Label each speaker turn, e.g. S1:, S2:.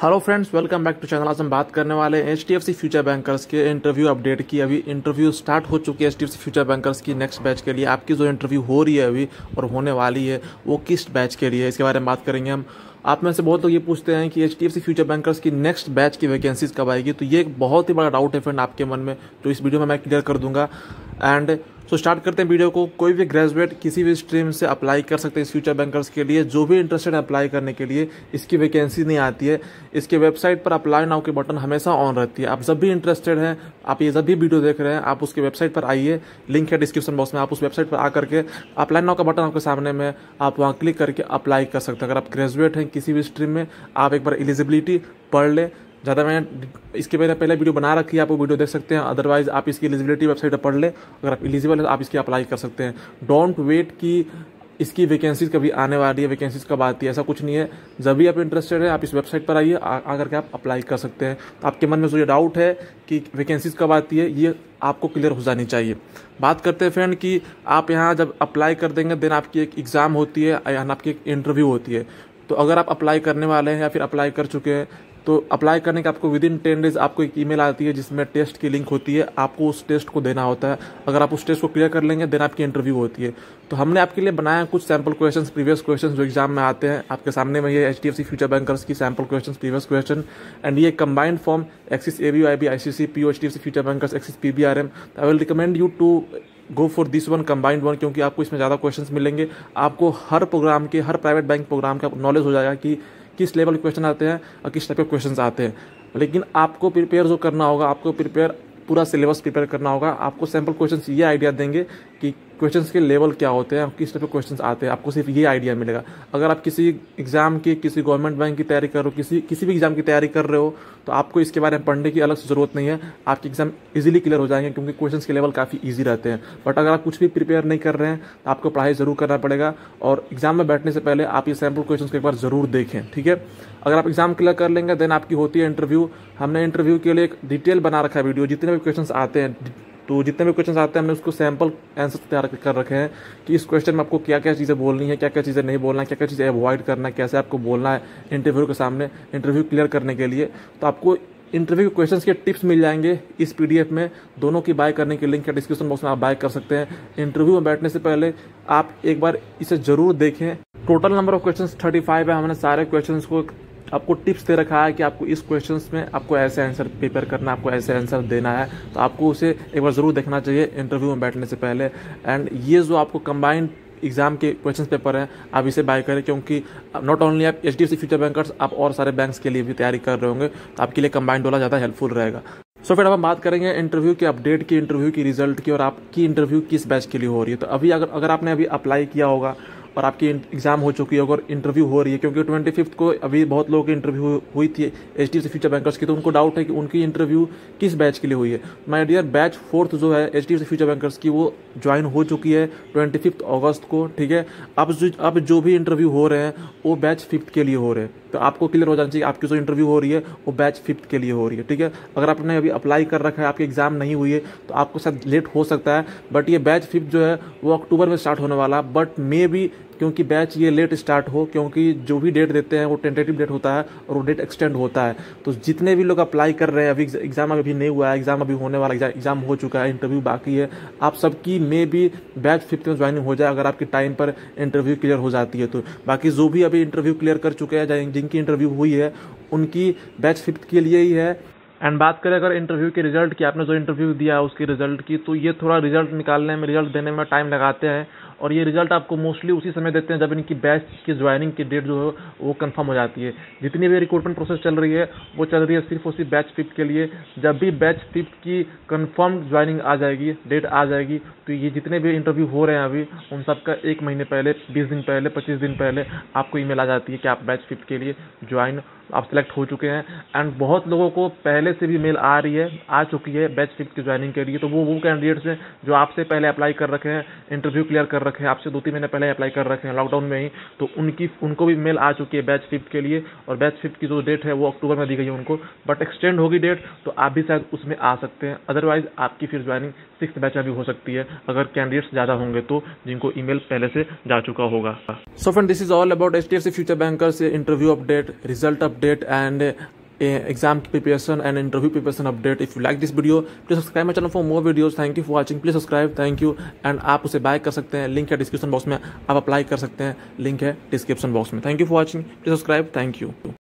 S1: Hello friends, welcome back to channel. आज हम बात करने वाले हैं HDFC फ्यूचर बैंकर्स के इंटरव्यू अपडेट की। अभी इंटरव्यू स्टार्ट हो चुकी है HDFC फ्यूचर बैंकर्स की नेक्स्ट बैच के लिए। आपकी जो इंटरव्यू हो रही है अभी और होने वाली है वो किस बैच के लिए है, इसके बारे में बात करेंगे हम। आप में से बहुत लोग ये पूछते हैं कि HDFC फ्यूचर बैंकर्स की नेक्स्ट बैच की वैकेंसीज कब आएगी, तो ये एक बहुत ही बड़ा डाउट है फ्रेंड आपके मन में, तो इस वीडियो में मैं क्लियर कर दूंगा। एंड सो स्टार्ट करते हैं वीडियो को। कोई भी ग्रेजुएट किसी भी स्ट्रीम से अप्लाई कर सकते हैं इस फ्यूचर बैंकर्स के लिए। जो भी इंटरेस्टेड है अप्लाई करने के लिए, इसकी वैकेंसी नहीं आती है। इसके वेबसाइट पर अप्लाई नाउ के बटन हमेशा ऑन रहती है। आप जब भी इंटरेस्टेड हैं, आप ये जब भी वीडियो देख रहे हैं, आप उसके वेबसाइट पर आइए, लिंक है डिस्क्रिप्शन बॉक्स में। आप उस वेबसाइट पर आकर के अप्लाई नाउ का बटन आपके सामने में, आप वहाँ क्लिक करके अप्लाई कर सकते हैं। अगर आप ग्रेजुएट हैं किसी भी स्ट्रीम में, आप एक बार एलिजिबिलिटी पढ़ लें। ज़्यादा मैंने इसके पहले वीडियो बना रखी है, आप वो वीडियो देख सकते हैं। अदरवाइज आप इसकी एलिजिबिलिटी वेबसाइट पर पढ़ लें। अगर आप एलिजिबल है आप इसकी अप्लाई कर सकते हैं। डोंट वेट कि इसकी वैकेंसीज कभी आने वाली है, वैकेंसीज कब आती है, ऐसा कुछ नहीं है। जब भी आप इंटरेस्टेड है आप इस वेबसाइट पर आइए, आकर के आप अप्लाई कर सकते हैं। तो आपके मन में जो ये डाउट है कि वैकेंसीज कब आती है, ये आपको क्लियर हो जानी चाहिए। बात करते हैं फ्रेंड कि आप यहाँ जब अप्लाई कर देंगे देन आपकी एक एग्ज़ाम होती है, आपकी एक इंटरव्यू होती है। तो अगर आप अप्लाई करने वाले हैं या फिर अप्लाई कर चुके हैं, तो अप्लाई करने के आपको विदिन 10 डेज आपको एक ईमेल आती है जिसमें टेस्ट की लिंक होती है। आपको उस टेस्ट को देना होता है। अगर आप उस टेस्ट को क्लियर कर लेंगे देन आपकी इंटरव्यू होती है। तो हमने आपके लिए बनाया कुछ सैम्पल क्वेश्चंस, प्रीवियस क्वेश्चंस जो एग्जाम में आते हैं। आपके सामने में ये HDFC फ्यूचर बैंकर्स की sample questions, previous question. And ये combined form Axis ABU IB ICC PO HDFC future bankers Axis PBRM। I will recommend you to go for this one, combined one, क्योंकि आपको इसमें ज़्यादा questions मिलेंगे। आपको हर program के, हर प्राइवेट बैंक प्रोग्राम का नॉलेज हो जाएगा कि किस लेवल के क्वेश्चन आते हैं और किस टाइप के क्वेश्चंस आते हैं। लेकिन आपको प्रिपेयर जो करना होगा, आपको प्रिपेयर पूरा सिलेबस प्रिपेयर करना होगा। आपको सैम्पल क्वेश्चंस ये आइडिया देंगे कि क्वेश्चंस के लेवल क्या होते हैं, किस टाइप के क्वेश्चंस आते हैं। आपको सिर्फ ये आइडिया मिलेगा। अगर आप किसी एग्जाम की, किसी गवर्नमेंट बैंक की तैयारी कर रहे हो, किसी भी एग्जाम की तैयारी कर रहे हो, तो आपको इसके बारे में पढ़ने की अलग से जरूरत नहीं है। आपके एग्जाम इजीली क्लियर हो जाएंगे क्योंकि क्वेश्चंस के लेवल काफ़ी ईजी रहते हैं। बट अगर आप कुछ भी प्रिपेयर नहीं कर रहे हैं तो आपको पढ़ाई जरूर करना पड़ेगा। और एग्जाम में बैठने से पहले आप ये सैम्पल क्वेश्चन को एक बार जरूर देखें, ठीक है। अगर आप एग्जाम क्लियर कर लेंगे देन आपकी होती है इंटरव्यू। हमने इंटरव्यू के लिए एक डिटेल बना रखा है वीडियो। जितने भी क्वेश्चंस आते हैं, तो जितने भी क्वेश्चंस आते हैं हमने उसको सैम्पल आंसर तैयार कर रखे हैं कि इस क्वेश्चन में आपको क्या क्या चीज़ें बोलनी है, क्या क्या चीज़ें नहीं बोलना है, क्या क्या चीज़ें अवॉइड करना है, कैसे आपको बोलना है इंटरव्यू के सामने, इंटरव्यू क्लियर करने के लिए। तो आपको इंटरव्यू के क्वेश्चंस के टिप्स मिल जाएंगे इस PDF में। दोनों की बाय करने की लिंक है डिस्क्रिप्शन बॉक्स में, आप बाय कर सकते हैं। इंटरव्यू में बैठने से पहले आप एक बार इसे जरूर देखें। टोटल नंबर ऑफ क्वेश्चंस 35 है। हमने सारे क्वेश्चंस को आपको टिप्स दे रखा है कि आपको इस क्वेश्चंस में आपको ऐसे आंसर प्रिपेयर करना है, आपको ऐसे आंसर देना है। तो आपको उसे एक बार ज़रूर देखना चाहिए इंटरव्यू में बैठने से पहले। एंड ये जो आपको कंबाइंड एग्जाम के क्वेश्चन पेपर हैं, आप इसे बाय करें, क्योंकि नॉट ओनली आप HDFC फ्यूचर बैंकर्स, आप और सारे बैंक्स के लिए भी तैयारी कर रहे होंगे, तो आपके लिए कंबाइंड वाला ज़्यादा हेल्पफुल रहेगा। सो फिर अब हम बात करेंगे इंटरव्यू के अपडेट की, इंटरव्यू की रिजल्ट की, और आपकी इंटरव्यू किस बैच के लिए हो रही है। तो अभी अगर आपने अभी अप्लाई किया होगा और आपकी एग्जाम हो चुकी है और इंटरव्यू हो रही है, क्योंकि 25 को अभी बहुत लोगों की इंटरव्यू हुई थी HDFC फ्यूचर बैंकर्स की, तो उनको डाउट है कि उनकी इंटरव्यू किस बैच के लिए हुई है। माय डियर, बैच 4th जो है HDFC फ्यूचर बैंकर्स की वो ज्वाइन हो चुकी है 25 अगस्त को, ठीक है। अब जो भी इंटरव्यू हो रहे हैं वो बैच 5th के लिए हो रहे हैं। तो आपको क्लियर हो जाना चाहिए आपकी जो इंटरव्यू हो रही है वो बैच 5th के लिए हो रही है, ठीक है। अगर आपने अभी अप्लाई कर रखा है, आपकी एग्जाम नहीं हुई है, तो आपको शायद लेट हो सकता है। बट ये बैच 5th जो है वो अक्टूबर में स्टार्ट होने वाला, बट मे बी क्योंकि बैच ये लेट स्टार्ट हो, क्योंकि जो भी डेट देते हैं वो टेंटेटिव डेट होता है और वो डेट एक्सटेंड होता है। तो जितने भी लोग अप्लाई कर रहे हैं, अभी एग्जाम अभी नहीं हुआ है, एग्जाम अभी होने वाला, एग्जाम हो चुका है, इंटरव्यू बाकी है, आप सबकी मे बी बैच 5th में ज्वाइनिंग हो जाए अगर आपकी टाइम पर इंटरव्यू क्लियर हो जाती है। तो बाकी जो भी अभी इंटरव्यू क्लियर कर चुके हैं, जिनकी इंटरव्यू हुई है, उनकी बैच 5th के लिए ही है। एंड बात करें अगर इंटरव्यू के रिजल्ट की, आपने जो इंटरव्यू दिया है उसकी रिजल्ट की, तो ये थोड़ा रिजल्ट निकालने में, रिजल्ट देने में टाइम लगाते हैं। और ये रिजल्ट आपको मोस्टली उसी समय देते हैं जब इनकी बैच की ज्वाइनिंग की डेट जो है वो कंफर्म हो जाती है। जितनी भी रिक्रूटमेंट प्रोसेस चल रही है वो चल रही है सिर्फ और सिर्फ बैच 5th के लिए। जब भी बैच 5th की कंफर्म ज्वाइनिंग आ जाएगी, डेट आ जाएगी, तो ये जितने भी इंटरव्यू हो रहे हैं अभी, उन सबका 1 महीने पहले, 20 दिन पहले, 25 दिन पहले आपको ईमेल आ जाती है कि आप बैच 5th के लिए ज्वाइन, आप सिलेक्ट हो चुके हैं। एंड बहुत लोगों को पहले से भी मेल आ रही है, आ चुकी है बैच 5th की ज्वाइनिंग के लिए। तो वो कैंडिडेट्स हैं जो आपसे पहले अप्लाई कर रखे हैं, इंटरव्यू क्लियर कर रखे हैं, आपसे 2-3 महीने पहले अप्लाई कर रखे हैं लॉकडाउन में ही, तो उनको भी मेल आ चुकी है बैच 5th के लिए। और बैच 5th की जो डेट है वो अक्टूबर में दी गई है उनको, बट एक्सटेंड होगी डेट, तो आप भी शायद उसमें आ सकते हैं। अदरवाइज आपकी फिर ज्वाइनिंग 6th बैच में भी हो सकती है अगर कैंडिडेट्स ज़्यादा होंगे तो, जिनको ईमेल पहले से जा चुका होगा। So friend, this is all about HDFC future bankers interview update, result update update and exam preparation and interview preparation update. If you like this video, please subscribe my channel for more videos. Thank you for watching. Please subscribe. Thank you. And आप उसे bye कर सकते हैं, link है description box में, आप apply कर सकते हैं, लिंक है डिस्क्रिप्शन बॉक्स में. Thank you for watching. Please subscribe. Thank you.